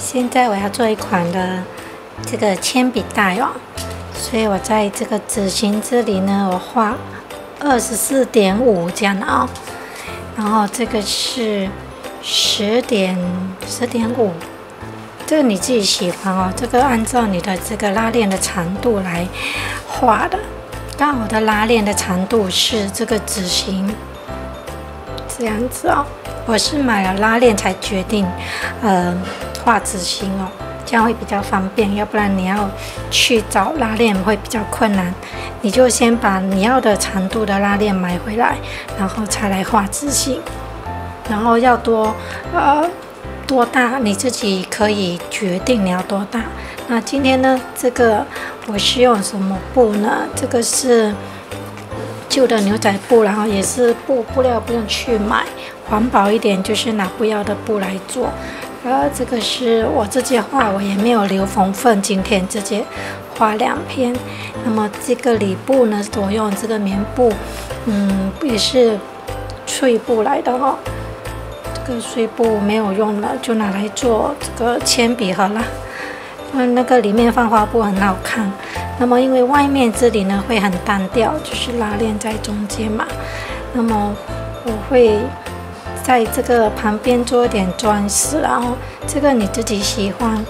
现在我要做一款的这个铅笔袋哦，所以我在这个纸型这里呢，我画24.5这样的哦，然后这个是10.5，这个你自己喜欢哦，这个按照你的这个拉链的长度来画的。刚好的拉链的长度是这个纸型这样子哦，我是买了拉链才决定画纸型哦，这样会比较方便，要不然你要去找拉链会比较困难。你就先把你要的长度的拉链买回来，然后才来画纸型。然后要多大你自己可以决定你要多大。那今天呢，这个我是用什么布呢？这个是旧的牛仔布，然后也是布料不用去买，环保一点就是拿不要的布来做。这个是我自己画，我也没有留缝缝，今天直接画2片。那么这个里布呢，我用这个棉布，也是碎布来的哦。这个碎布没有用了，就拿来做这个铅笔盒了。那个里面放花布很好看。那么因为外面这里呢会很单调，就是拉链在中间嘛。那么我会在这个旁边做一点装饰，然后这个你自己喜欢，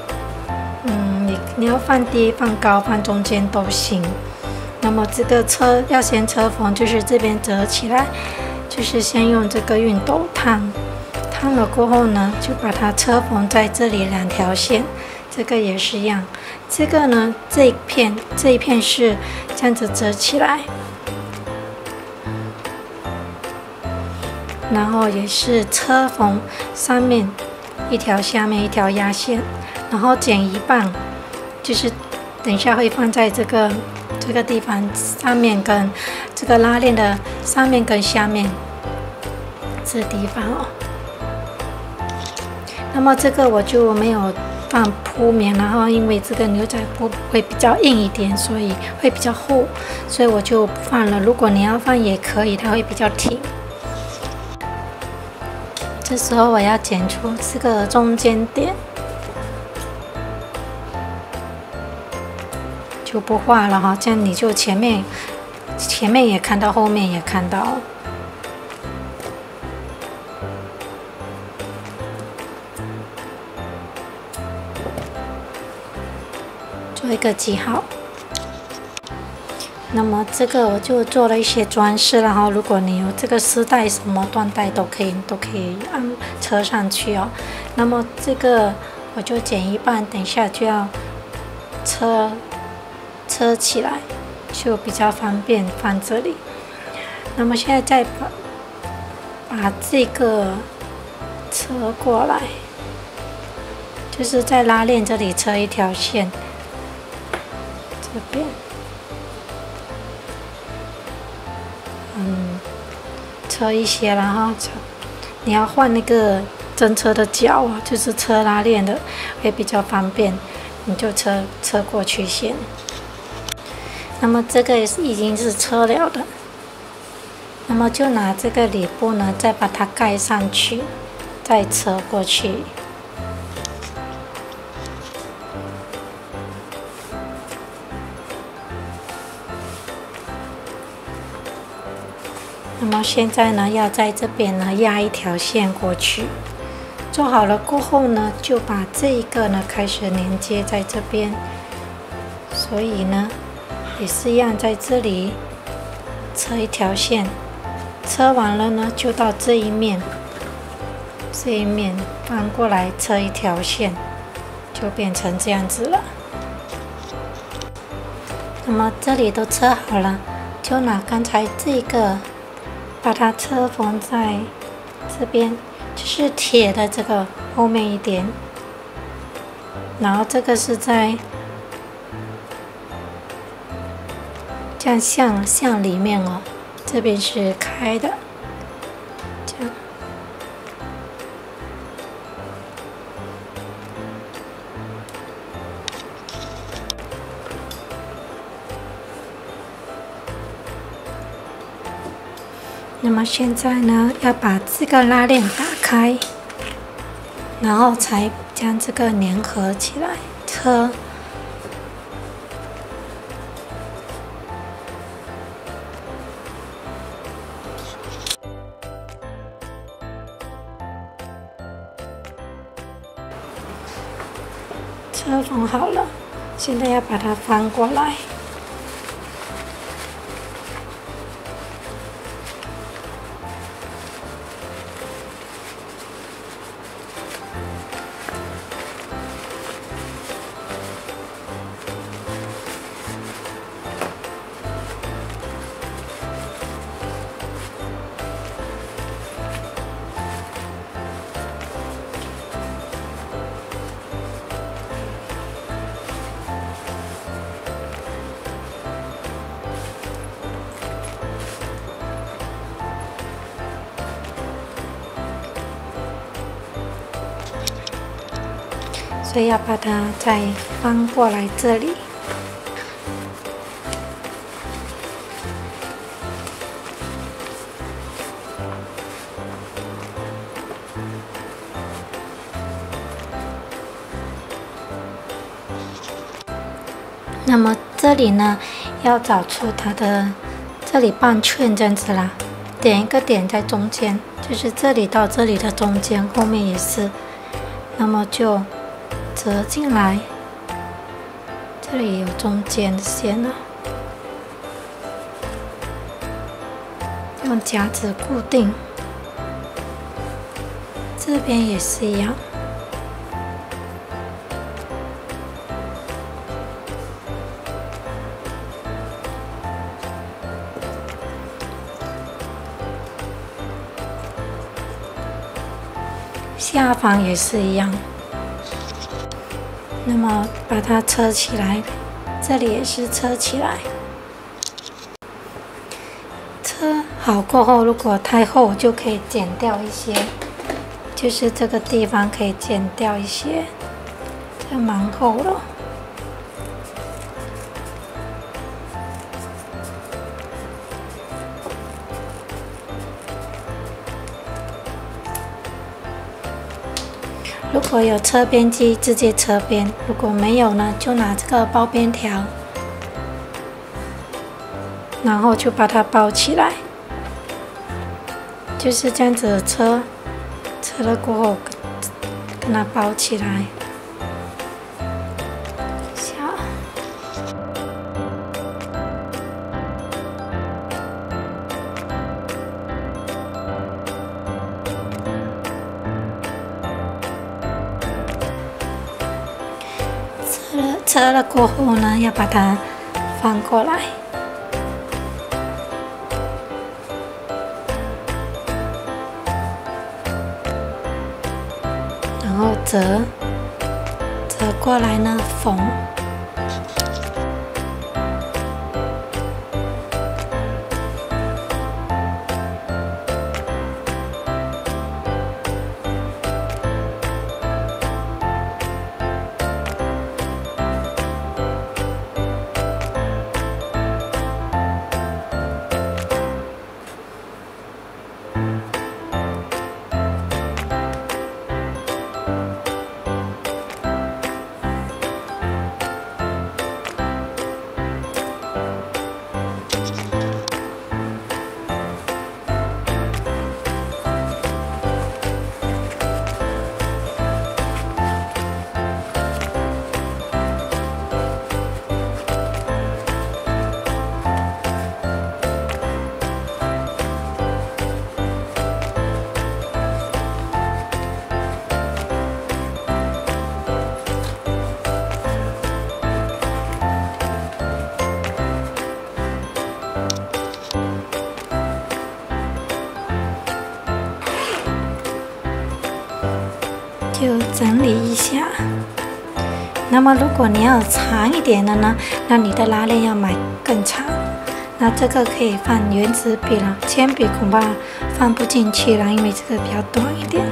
你要放低、放高、放中间都行。那么这个要先车缝，就是这边折起来，就是先用这个熨斗烫了过后呢，就把它车缝在这里2条线。这个也是一样，这个呢这一片是这样子折起来。然后也是车缝上面1条，下面1条压线，然后剪一半，就是等一下会放在这个地方，上面跟这个拉链的上面跟下面这地方哦。那么这个我就没有放铺棉，然后因为这个牛仔布会比较硬一点，所以会比较厚，所以我就不放了。如果你要放也可以，它会比较挺。这时候我要剪出这个中间点，就不画了哈，这样你就前面也看到，后面也看到。做一个记号。那么这个我就做了一些装饰，然后如果你有这个丝带什么缎带都可以车上去哦。那么这个我就剪一半，等一下就要车起来，就比较方便放这里。那么现在再把这个车过来，就是在拉链这里车1条线，这边。车一些，然后你要换那个真车的脚啊，就是车拉链的，会比较方便，你就车过去先。那么这个已经是车了的，那么就拿这个里布呢，再把它盖上去，再车过去。那么现在呢，要在这边呢压1条线过去。做好了过后呢，就把这一个呢开始连接在这边。所以呢，也是一样，在这里车1条线，车完了呢，就到这一面翻过来车1条线，就变成这样子了。那么这里都车好了，就拿刚才这个。把它车缝在这边，就是铁的这个后面一点，然后这个是在这样向里面哦，这边是开的，这样。那么现在呢，要把这个拉链打开，然后才将这个粘合起来，车缝好了，现在要把它翻过来。所以要把它再翻过来这里，那么这里呢，要找出它的这里半圈这样子啦，点一个点在中间，就是这里到这里的中间，后面也是，那么就折进来，这里有中间线了，用夹子固定，这边也是一样。下方也是一样。那么把它车起来，这里也是车起来。车好过后，如果太厚就可以剪掉一些，就是这个地方可以剪掉一些，这蛮厚了。如果有车边机，直接车边；如果没有呢，就拿这个包边条，然后就把它包起来，就是这样子车了过后，跟它包起来。车了过后呢，要把它翻过来，然后折过来呢，缝。就整理一下。那么如果你要长一点的呢，那你的拉链要买更长。那这个可以放原子笔了，铅笔恐怕放不进去了，因为这个比较短一点。